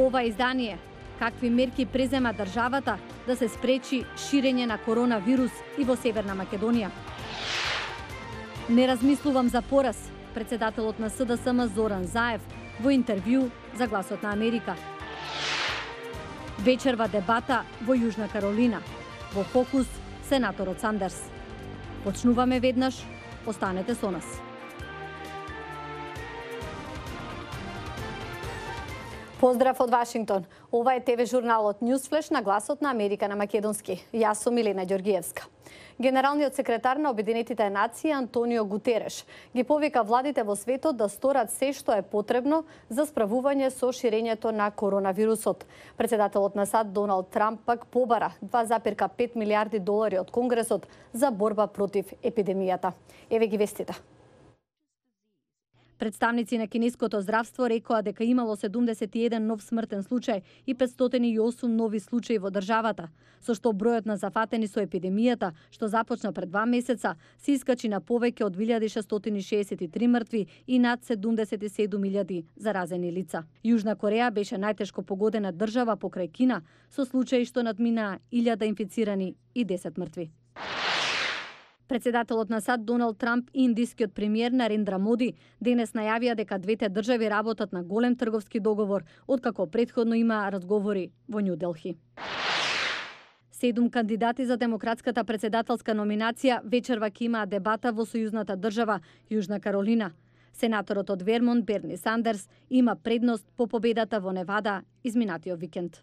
Во ова издание, какви мерки презема државата да се спречи ширење на коронавирус и во Северна Македонија. Не размислувам за пораз, председателот на СДСМ Зоран Заев во интервју за Гласот на Америка. Вечерва дебата во Јужна Каролина. Во фокус сенаторот Сандерс. Почнуваме веднаш, останете со нас. Поздрав од Вашингтон. Ова е ТВ журналот Newsflash на Гласот на Америка на македонски. Јас сум Милена Ѓоргиевска. Генералниот секретар на Обединетите нации Антонио Гутереш ги повика владите во светот да сторат се што е потребно за справување со ширењето на коронавирусот. Председателот на САД Доналд Трамп пак побара 2,5 милиарди долари од Конгресот за борба против епидемијата. Еве ги вестите. Представници на кинеското здравство рекоа дека имало 71 нов смртен случај и 508 нови случаи во државата, со што бројот на зафатени со епидемијата, што започна пред 2 месеца, се искачи на повеќе од 1663 мртви и над 77.000 заразени лица. Јужна Кореја беше најтешко погодена држава покрај Кина, со случаи што надминаа 1000 инфицирани и 10 мртви. Председателот на САД Доналд Трамп и индискиот премиер Нарендра Моди денес најавија дека двете држави работат на голем трговски договор, откако претходно има разговори во Њу Делхи. 7 кандидати за демократската председателска номинација вечерва ќе имаа дебата во сојузната држава Јужна Каролина. Сенаторот од Вермонт Берни Сандерс има предност по победата во Невада изминатиот викенд.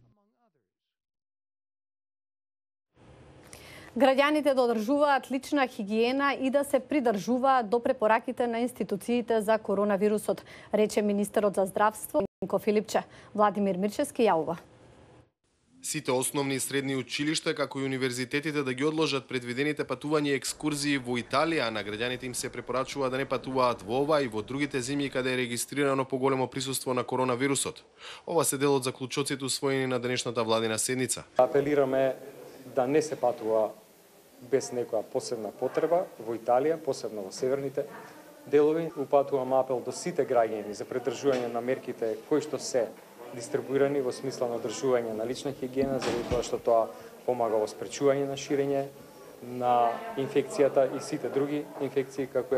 Граѓаните да одржуваат лична хигиена и да се придржуваат до препораките на институциите за коронавирусот, рече министерот за здравство Нинко Филипче. Владимир Мирчевски јавува. Сите основни и средни училишта, како и универзитетите да ги одложат предвидените патувања и екскурзии во Италија, на граѓаните им се препорачува да не патуваат во ова и во другите земји каде е регистрирано поголемо присуство на коронавирусот. Ова се дел од заклучоците усвоени на денешната владина седница. Апелираме да не се патува без некоја посебна потреба во Италија, посебно во северните делови. Упатувам апел до сите граѓани за придржување на мерките кои што се дистрибуирани во смисла на одржување на лична хигиена, заради тоа што тоа помага во спречување на ширење на инфекцијата и сите други инфекции, како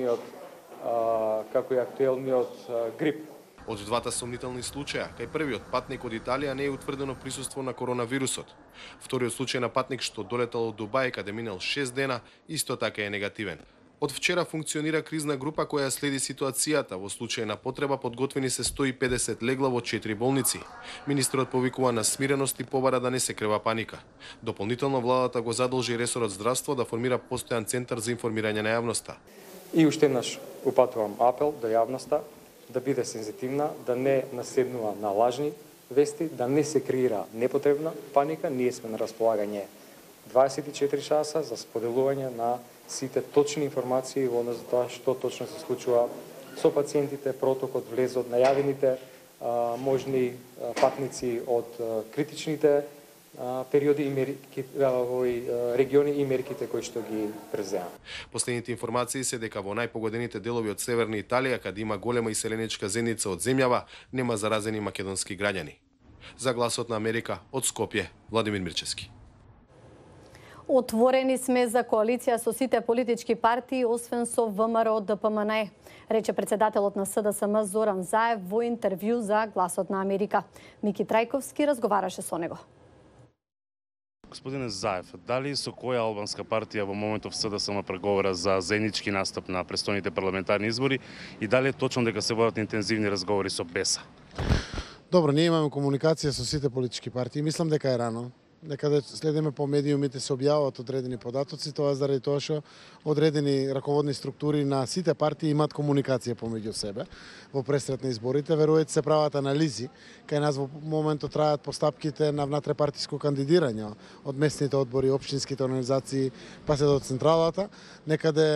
и актуелниот грип. Од двата сомнителни случаја, кај првиот патник од Италија не е утврдено присуство на коронавирусот. Вториот случај на патник што долетал од Дубај каде минал 6 дена, исто така е негативен. Од вчера функционира кризна група која следи ситуацијата. Во случај на потреба подготвени се 150 легла во 4 болници. Министерот повикува на смиреност и побара да не се крива паника. Дополнително владата го задолжи ресорот здравство да формира постојан центар за информирање на јавноста. И уште еднаш упатувам апел до јавноста да биде сензитивна, да не наседнува на лажни вести, да не се креира непотребна паника. Ние сме на располагање 24 часа за споделување на сите точни информации во однос за тоа што точно се случува со пациентите, протокот, влезот, најавените можни патници од критичните периоди и региони и мерките кои што ги преземаа. Последните информации се дека во најпогодените делови од Северна Италија, каде има голема иселеничка заедница од земјава, нема заразени македонски граѓани. За Гласот на Америка од Скопје, Владимир Мирчевски. Отворени сме за коалиција со сите политички партии, освен со ВМРО ДПМН, рече председателот на СДСМ Зоран Заев во интервју за Гласот на Америка. Мики Трајковски разговараше со него. Господине Заев, дали со која албанска партија во моментов СДСМ преговара за заеднички настап на престојните парламентарни избори и дали е точно дека се водат интензивни разговори со БЕСА? Добро, ние имаме комуникација со сите политички партии. Мислам дека е рано. Дека следиме по медиумите се објавуваат одредени податоци, тоа заради тоа што одредени раководни структури на сите партии имаат комуникација помеѓу себе во пресрет на изборите. Веројатно се прават анализи, кај нас во моментот траат постапките на внатре-партиско кандидирање од местните одбори, општинските организации, па се до централата. Некаде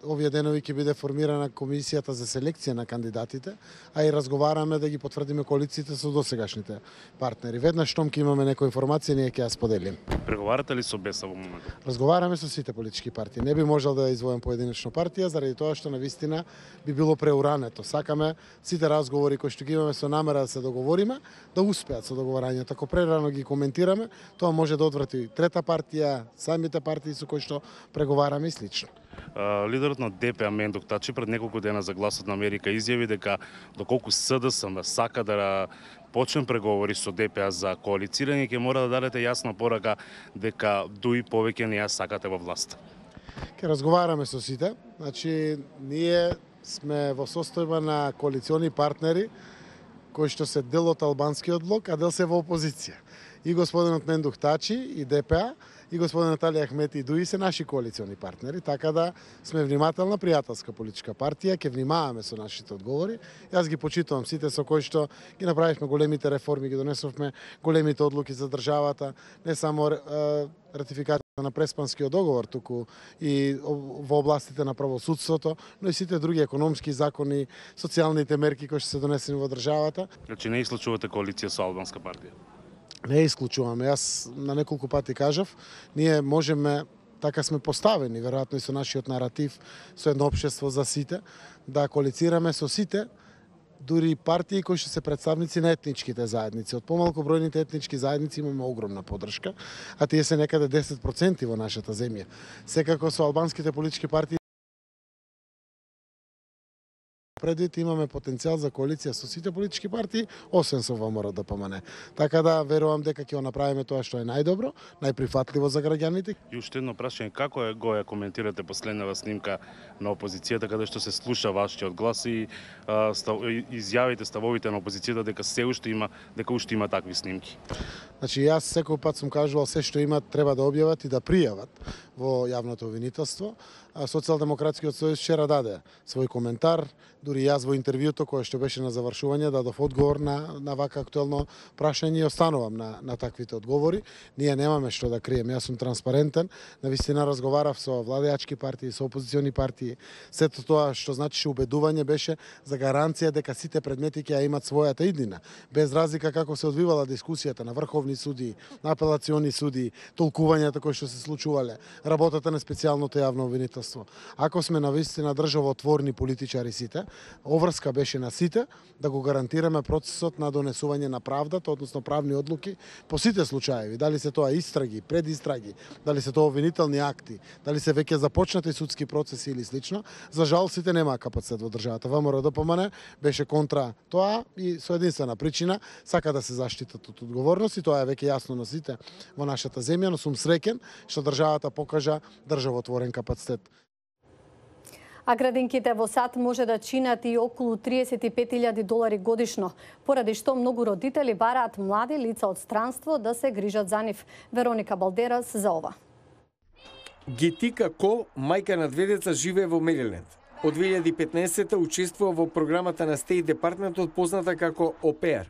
овие денови ќе биде формирана комисијата за селекција на кандидатите, а и разговараме да ги потврдиме коалициите со досегашните партнери. Веднаш штом ќе имаме некоја информација, ние ќе ја споделим. Преговарате ли со БЕСА во моментот? Разговараме со сите политички партии. Не би можел да извојам поединечно партија, заради тоа што навистина би било преурането. Сакаме сите разговори кои што ги имаме со намера да се договориме, да успеат со договарањето. Ако прерано ги коментираме, тоа може да одврати трета партија, самите партии со кои што преговараме и слично. Лидерот на ДПА Мендух Тачи пред неколку дена за Гласот на Америка изјави дека доколку СДСМ сака да почне преговори со ДПА за коалицирање, ќе мора да дадете јасна порака дека дуи повеќе не ја сакате во власт. Ке разговараме со сите. Значи, ние сме во состојба на коалициони партнери кои што се дел од албанскиот блок, а дел се во опозиција. И господинот Мендух Тачи и ДПА и господин Наталија Ахмети и Дуи се наши коалициони партнери, така да сме внимателна пријателска политичка партија, ќе внимаваме со нашите одговори. Јас ги почитувам сите со кои што ги направивме големите реформи, ги донесовме големите одлуки за државата, не само ратификација на Преспанскиот договор, туку и во областите на правосудството, но и сите други економски закони, социјалните мерки кои што се донесени во државата. Значи не исклучувате коалиција со албанска партија? Не исклучуваме. Јас на неколку пати кажав, ние можеме, така сме поставени, веројатно и со нашиот наратив, со едно општество за сите, да коалицираме со сите, дури партии кои што се представници на етничките заедници. Од помалку бројните етнички заедници имаме огромна поддршка, а тие се некаде 10% во нашата земја. Секако со албанските политички партии предвид имаме потенцијал за коалиција со сите политички партии, освен со ВМРО ДПМН. Така да верувам дека ќе го направиме тоа што е најдобро, најприфатливо за граѓаните. И уште едно прашање, како го ја коментирате последнава снимка на опозицијата каде што се слуша вашиот глас и изјавите, ставовите на опозицијата дека уште има такви снимки? Значи јас секој пат сум кажувал се што имат треба да објават и да пријават во јавното обвинителство. Социјалдемократскиот сојуз вчера даде свој коментар, дури јас во интервјуто кое што беше на завршување дадов одговор на вака актуелно прашање и останувам на таквите одговори. Ние немаме што да криеме, јас сум транспарентен, навистина разговарав со владеачки партии, со опозициони партии. Сето тоа што значише убедување беше за гаранција дека сите предмети ќе ја имат својата иднина, без разлика како се одвивала дискусијата на врховни суди, на апелациони суди, толкувањата кои што се случувале, работата на специјалното јавно обвинителство. Ако сме навистина државотворни политичари сите, обврска беше на сите да го гарантираме процесот на донесување на правдата, односно правни одлуки по сите случаеви, дали се тоа истраги, предистраги, дали се тоа обвинителни акти, дали се веќе започнати судски процеси или слично. За жал сите немаа капацитет во државата. ВМРО ДПМН беше контра тоа и со единствена причина сака да се заштитат од одговорност и тоа е веќе јасно на сите во нашата земја, но сум среќен што државата покажа државотворен капацитет. А градинките во САД може да чинат и околу $35,000 годишно, поради што многу родители бараат млади лица од странство да се грижат за нив. Вероника Балдерас за ова. Гетика Кол, мајка на две деца, живее во Мериленд. Од 2015-та учествува во програмата на State Department позната како ОПЕР.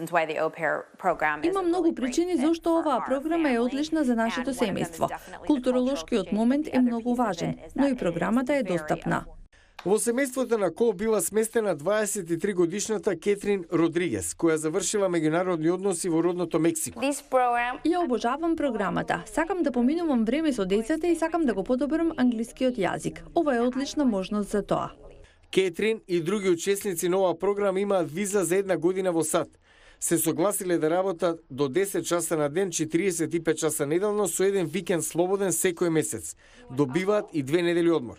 Има многу причини зашто оваа програма е одлична за нашето семејство. Културолошкиот момент е многу важен, но и програмата е достапна. Во семејството на Кол била сместена 23 годишната Кетрин Родригес, која завршила меѓународни односи во родното Мексико. Ја обожавам програмата. Сакам да поминувам време со децата и сакам да го подобрам англискиот јазик. Ова е одлична можност за тоа. Кетрин и други учесници на оваа програма имаат виза за 1 година во САД. Се согласиле да работат до 10 часа на ден, 45 часа неделно, со еден викенд слободен секој месец. Добиваат и 2 недели одмор.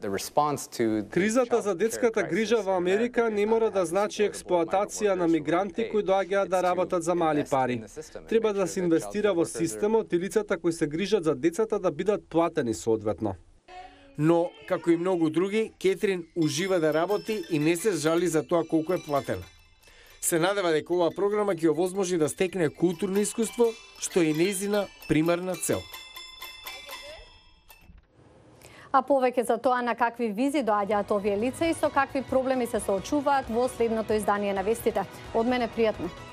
Кризата за детската грижа во Америка не мора да значи експлоатација на мигранти кои доаѓаат да работат за мали пари. Треба да се инвестира во системот и лицата кои се грижат за децата да бидат платени соодветно. Но, како и многу други, Кетрин ужива да работи и не се жали за тоа колку е платена. Се надева дека оваа програма ќе овозможи да стекне културно искуство, што е нејзина примарна цел. А повеќе за тоа на какви визи доаѓаат овие лица и со какви проблеми се соочуваат во следното издание на вестите. Од мене пријатно.